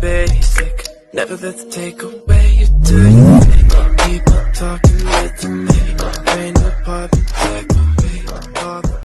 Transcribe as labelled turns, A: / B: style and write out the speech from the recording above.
A: basic. Never let the take away your dirty.